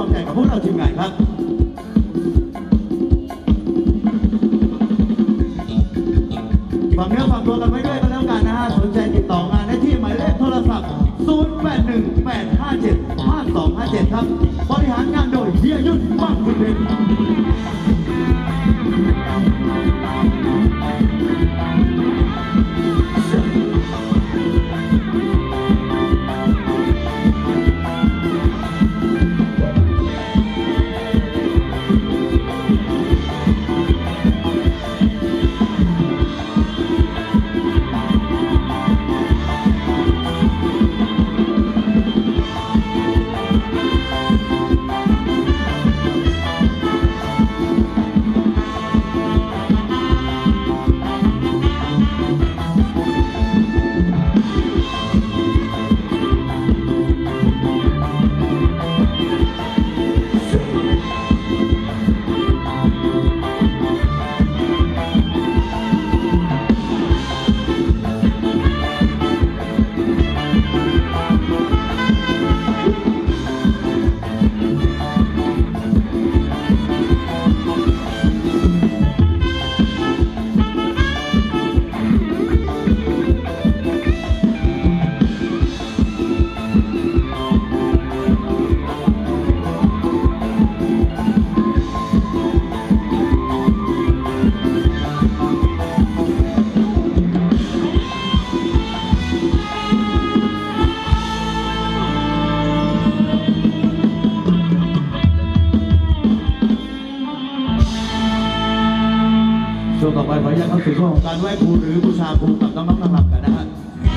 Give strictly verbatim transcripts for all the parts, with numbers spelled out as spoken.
ใจกับพวกเราทีมงานครับฝากเนื้อฝากตัวกันไว้ด้วยกันแล้วกันนะฮะสนใจติดต่องานได้ที่หมายเลขโทรศัพท์ศูนย์ แปด หนึ่ง แปด ห้า เจ็ด ห้า สอง ห้า เจ็ดครับบริหารงานโดยเฮียยุทธบ้างคุณเพชรช่วงต่อไปขออนุญาตเข้าสู่ช่วงของการไหว้ครูหรือบูชาครูกับน้องๆนางรำกันนะฮะ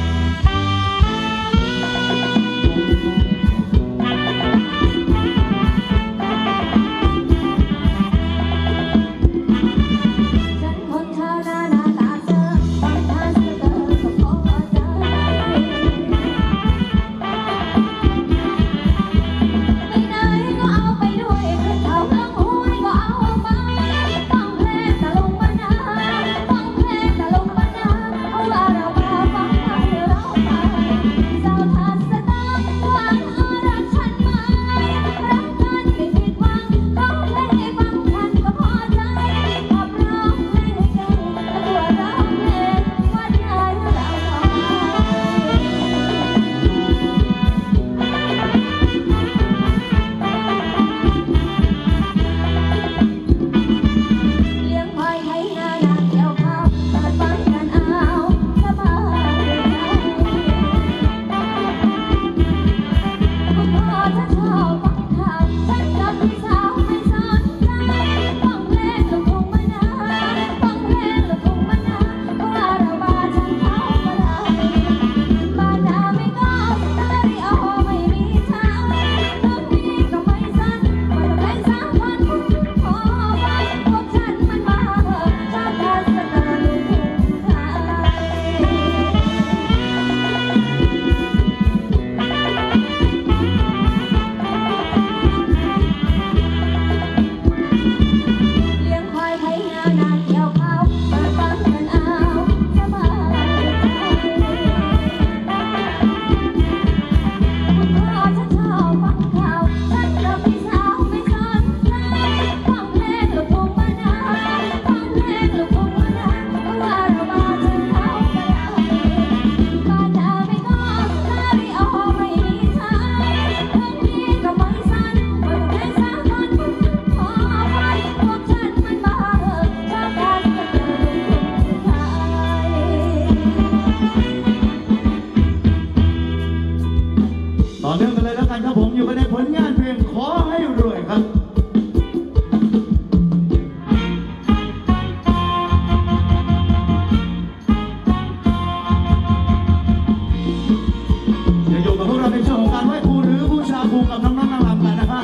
ต่อเนื่องกันเลยแล้วกันครับผมอยู่กันในผลงานเพลงขอให้รวยครับยังอยู่กับพวกเราในช่วงของการไหว้ครูหรือบูชาครูกับน้องๆนางรำกันนะครับ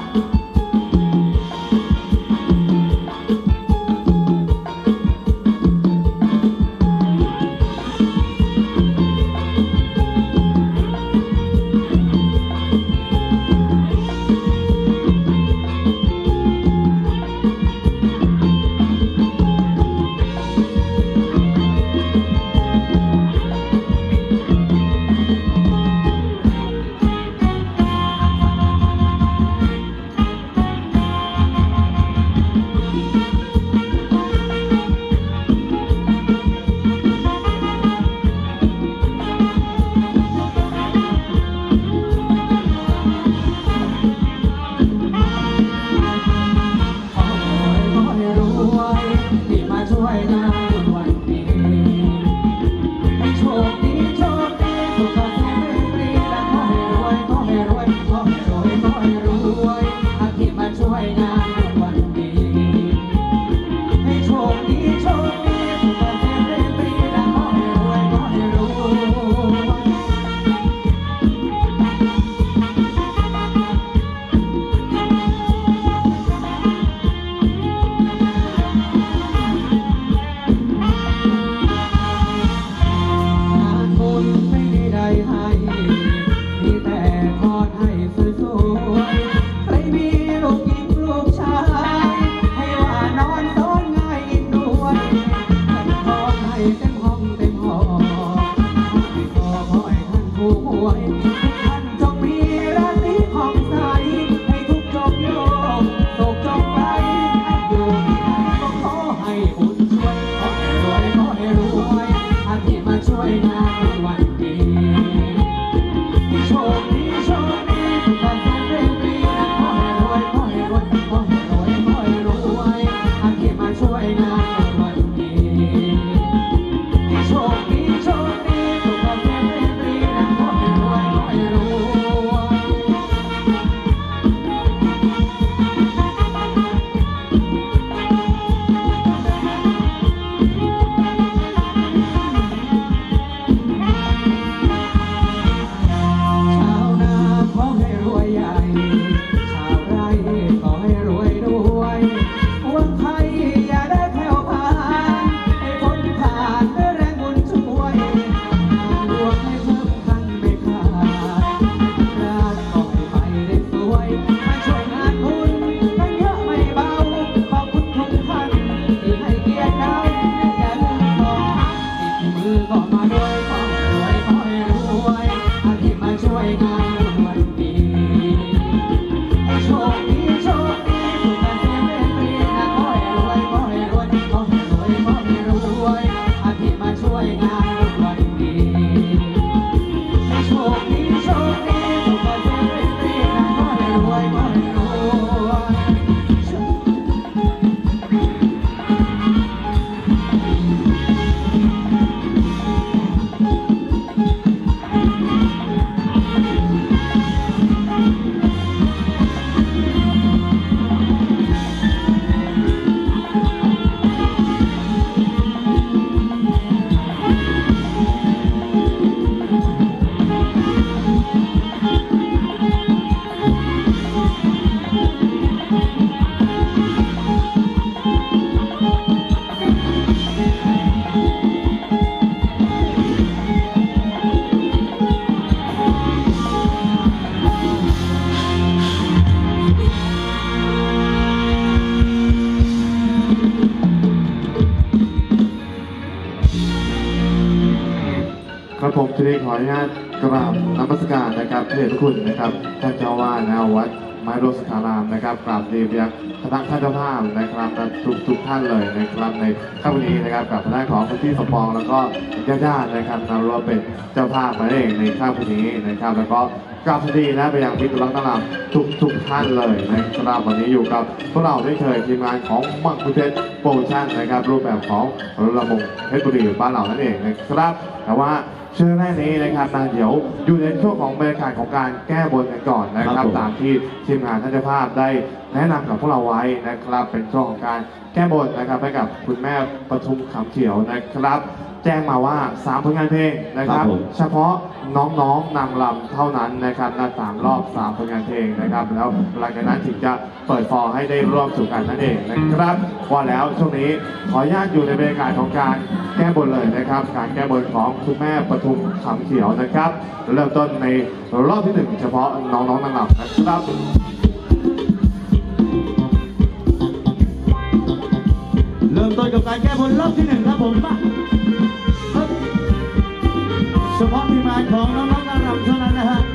จุดนี้ขออนุญาตกราบนมัสการนะครับพระเดชพระคุณนะครับท่านเจ้าวาดนะวัดไม้โรสถารามนะครับกราบเรียนไปยังคณะท่านเจ้าภาพนะครับทุกทุกท่านเลยนะครับในค่ำวันนี้นะครับกับคณะของคุณพี่สมปองแล้วก็ญาติๆนะครับนำเราเป็นเจ้าภาพมาเองในค่ำวันนี้นะครับแล้วก็กราบสวัสดีนะไปยังมิตรรักต้อนรับทุกทุกท่านเลยนะครับวันนี้อยู่กับพวกเราได้เคยทีมงานของมังคุเทศโปรโมชั่นนะครับรูปแบบของระมงเพชรบุรีบ้านเรานั่นเองนะครับแต่ว่าช่วงแรกนี้นะครับนะเดี๋ยวอยู่ในช่วงของบรรยากาศของการแก้บนกันก่อนนะครับตามที่ทีมงานท่านเจ้าภาพได้แนะนำกับพวกเราไว้นะครับเป็นช่วงของการแก้บนนะครับให้กับคุณแม่ปทุมขำเขียวนะครับแจ้งมาว่าสามผลงานเพลงนะครับเฉพาะน้องๆนางรำเท่านั้นนะครับนัดสามรอบสามผลงานเพลงนะครับแล้วหลังจากนั้นถึงจะเปิดฟอร์ให้ได้ร่วมสู่กันนั่นเองนะครับว่าแล้วช่วงนี้ขออนุญาตอยู่ในบรรยากาศของการแก้บนเลยนะครับการแก้บนของคุณแม่ปทุมขำเขียวนะครับเริ่มต้นในรอบที่หนึ่งเฉพาะน้องๆนางรำนะครับเริ่มต้นกับการแก้บนรอบที่หนึ่งครับผมมาเฉพาะทีมงานของน้องๆนางรำเท่านั้นนะฮะ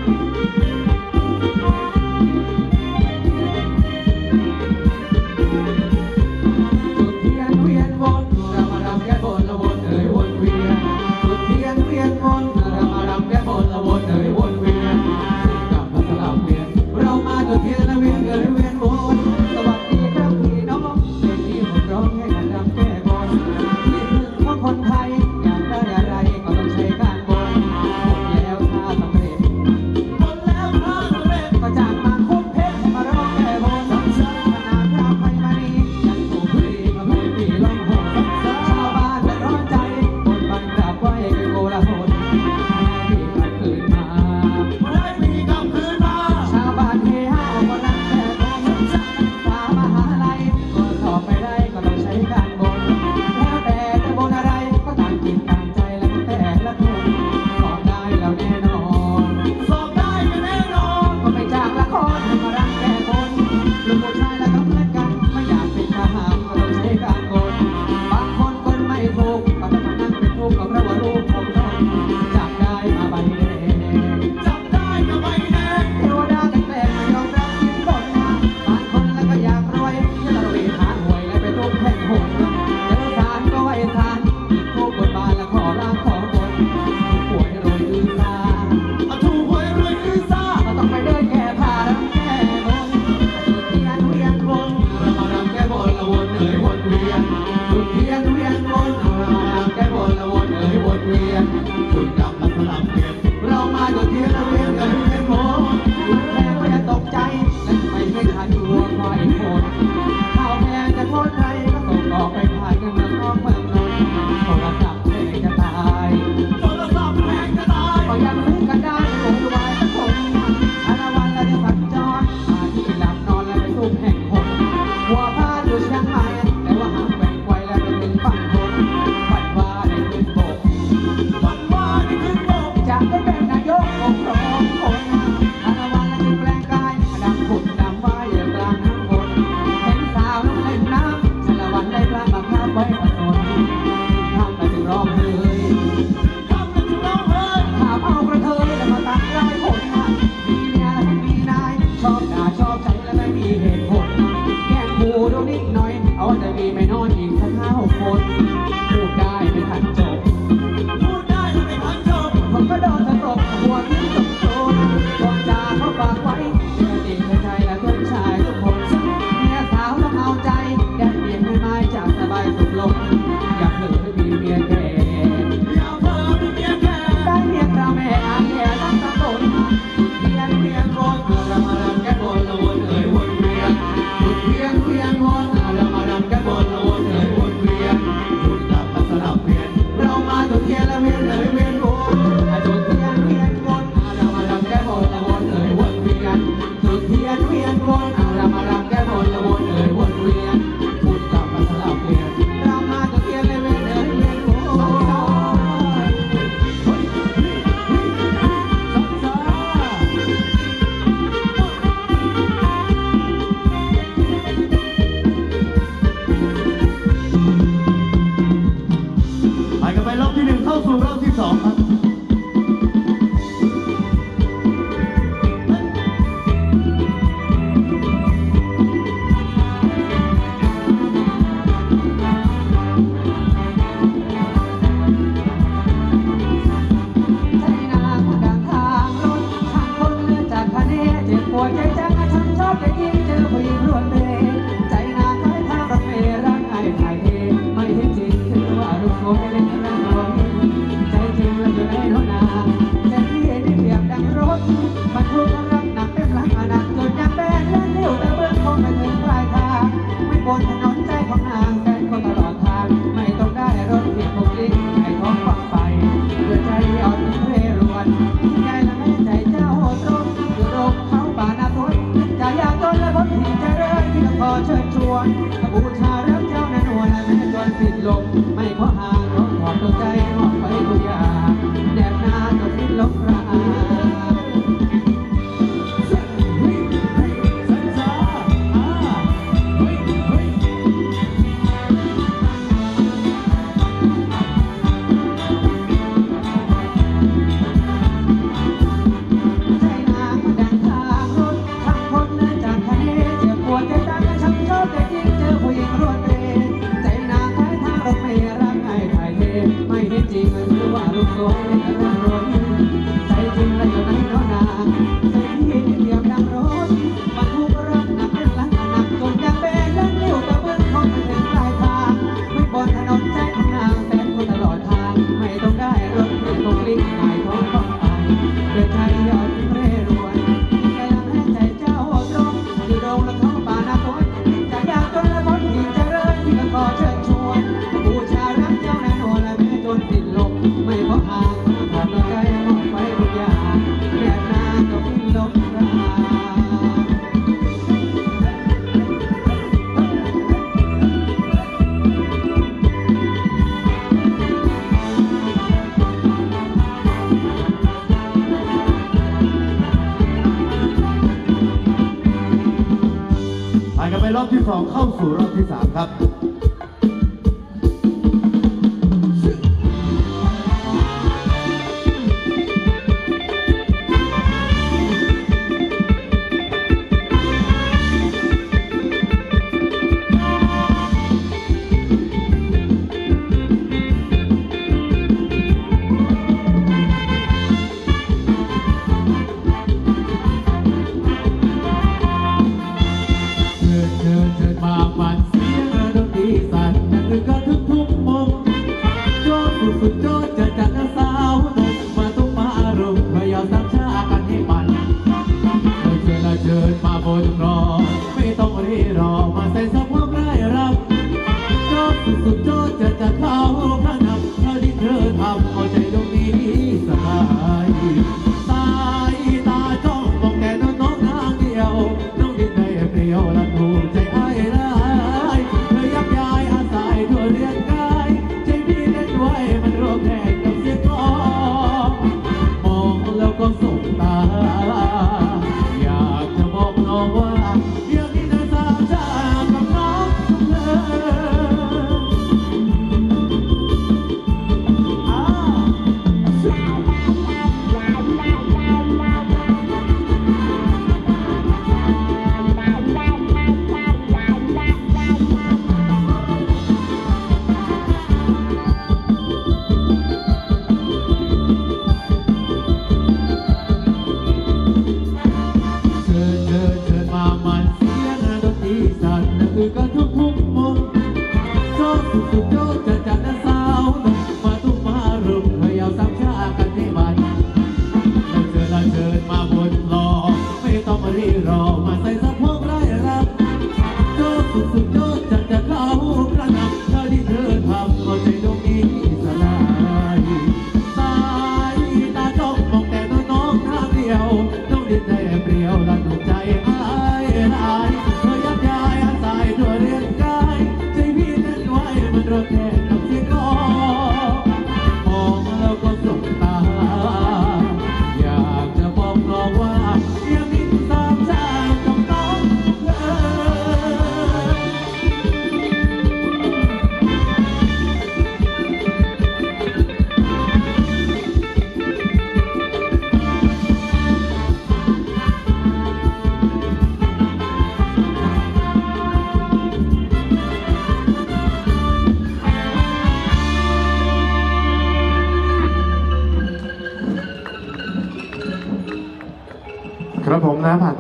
จุดเทียนเวียนวนเรามารำแก้บนละวนเอ่ยวนเวียนจุดเทียนเวียนวนเรามารำแก้บนละวนเอ่ยวนเวียนกลับมาสลับเวียนเรามาจุดเทียนละเวียนเอ่ยเวียนวนสวัสดีครับพี่น้องเพลงนี้ผมร้องให้กันรำแก้บนนี่คือของคนไทยอยากได้อะไรก็ต้องใช้การบนหมดแล้วถ้าสำเร็จหมดแล้วถ้าสำเร็จก็จากมาคุกเพชรมาร้องแก้บนขนาดเราไปมาดียังถูกรีก็ไม่ปีลงหนชาวบ้านเดือดร้อนใจบนบังกราบไหว้คือโกลาหลให้พี่กลับคืนมาให้พี่กลับคืนมาชาวบ้านเฮฮาก็รักแก้บนสามหาลัยก็สอบไม่ได้ก็ต้องใช้การบนแล้วแต่จะบนอะไรก็ต่างจิตต่างใจแล้วแต่ละคนสอบได้แล้วแน่นอนสอบได้ก็แน่นอนก็ไม่จากละครมารักแก้บนลูกผู้ชายแล้วก็เหมือนกันไม่อยากเป็นทหารก็ต้องใช้การบนบางคนคนไม่ถูกก็ต้องมานั่งเป็นทุกข์ก็เพราะว่าลูกของตนจับได้มาใบแดงจับได้มาใบแดงเทวดาแต่แกล้งไม่ยอมรับสินบนมาบางคนแล้วก็อยากรวยจะตะลุยหาหวยและไปทุกแห่งหนเจอศาลก็ไหว้ศาลอีกทุกบทบาทและขอร่างขอบนถูกหวยรวยอือซาถูกหวยรวยอือซาก็ต้องไปเดินแก้ผ้ารำแก้บนจุดเทียนเวียนวนเรามารำแก้บนละวนเอ่ยวนเวียนจุดเทียนเวียนวนเรามารำแก้บนละวนเอ่ยวนเวียนจุดกลับมาสลับเวียนเรามาจุดเทียนละเวียนเอ่ยเวียนวนจุดแพงก็อย่าตกใจและไม่ไม่ทันวัวควายคนข้าวแพงจะโทษใครก็ส่งออกไปขายกันเมืองนอกเมืองนนท์โทรศัพท์แพงจะตายโทรศัพท์แพงจะตายก็ยังซื้อกันได้โอ้ยวายสักคนอาละวันละได้สัญจรมาที่หลับนอนและไปทุกแห่งหนหัวพาอยู่เชียงใหม่แต่ว่าหางแหว่งไกวและไปถึงฝั่งทนฝันว่าได้ขึ้นบกฝันว่าได้ขึ้นบกจะได้เป็นนายกองค์รองคนอาละวันละจึงแปลงกายดำผุดดำว่ายอยู่กลางน้ำฝนเห็นสาวน้ำเล่นน้ำชาละวันได้พระมาคาบไว้ประสนทำไปถึงร้องเฮ้ยทำไปถึงร้องเฮ้ยถามเอากระเทยแล้วมาตัดไล่ผลมีเมียและมีนายชอบด่าชอบใจและไม่มีเหตุผลแกล้งกูดูนิดหน่อยเอาแต่มีไม่น้อยอีกสักห้าหกคนพูดได้ไม่ทันจบพูดได้ไม่ทันจบผมก็โดนตะตบหัวทิ้งจบโจรวางจาเขาฝากไว้เพื่อดีเพื่อใจและเพื่อนชายทุกคนเมียสาวต้องเอาใจแดนเปลี่ยนไม่ไม้จากสบายสุขลงอย่าเผลอให้มีเมียแก่อย่าเผลอมีเมียแก่ได้เมียเราแม่อาแก่ตั้งตะโกนเมียเมียโกนเรามารำแก้บนวดใจจังฉันชอบใจจริงเจอผู้หญิงรวดเร็วใจนางคล้ายทางรถเมล์ร่างกายถ่ายเทไม่เห็นจริงคือว่าลูกโซ่เล่นนั่งรถใจจริงแล้วอยู่ในรถนาใจที่ได้เปรียบดังรถบรรทุกรับหนักเต็มหลังหนักจนยางแบนและเลี้ยวแต่เบื้องคงไม่ถึงปลายทางไม่บนถนนใจของนางแสนก็ตลอดทางไม่ต้องได้รถเพียงถูกลิงให้ท้องฟังไปเพื่อใจอ่อนเร่รวนใจละแม่ใจเจ้าตรงอยู่โรงเขาป่านาทนจะอยากต้นและบนที่จะเรื่อยที่ขอเชิญชวนบูชารับเจ้าแน่นวลและแม่จนสิ้นลมไม่ขอห่างขอถอดตัวใจมอบไปทุกอย่างแนบนาจนสิ้นลมรารอบที่สองเข้าสู่รอบที่สามครับ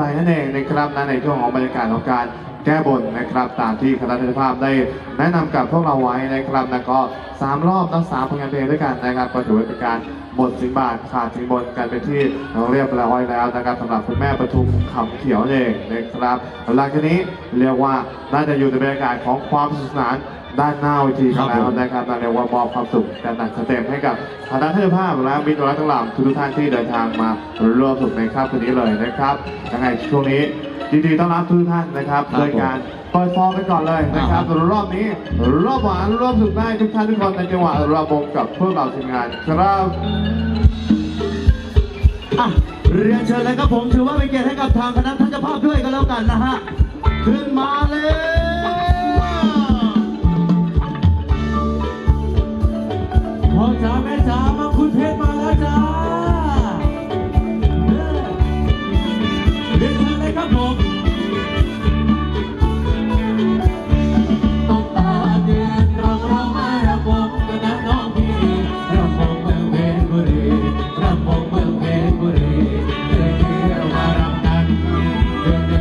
นั่นเองนะครับนะในช่วงของบรรยากาศของการแก้บนนะครับตามที่คณะเจ้าภาพได้แนะนำกับพวกเราไว้นะครับแล้วก็สามรอบทั้งสามผลงานเพลงด้วยกันนะครับก็ถือว่าเป็นการหมดสินบาทขาดสินบนกันเป็นที่เรียบร้อยแล้วนะครับสำหรับคุณแม่ปทุมขำเขียวเองนะครับหลังจากนี้เรียกว่าน่าจะอยู่ในบรรยากาศของความสนุกสนานด้านหน้าเวทีกันแล้วนะครับเรียกว่ามอบความสุขกันหนักเต็มให้กับคณะเจ้าภาพและมิตรรักทั้งหลายทุกท่านที่เดินทางมาร่วมสนุกในค่ำคืนนี้เลยนะครับยังไงช่วงนี้ยินดีต้อนรับทุกท่านนะครับโดยการปล่อยฟองไปก่อนเลยนะครับรอบนี้รอบหวานรอบสุดได้ทุกท่านทุกคนในจังหวะระบมกับพวกเราทีมงานครับอ่ะเรียนเชิญเลยครับผมถือว่าเป็นเกียรติให้กับทางคณะท่านเจ้าภาพด้วยกันแล้วกันนะฮะขึ้นมาเลยพ่อจ๋าแม่จ๋ามาคุณเพชรมาแล้วจ้าเรียนเชิญเลยครับผมต้องตาเดือนร้องร้องไห้ระบมกันนะน้องพี่ระบมเมืองเพชรบุรีระบมเมืองเพชรบุรีเดินเที่ยวมารำกันเดินเดิ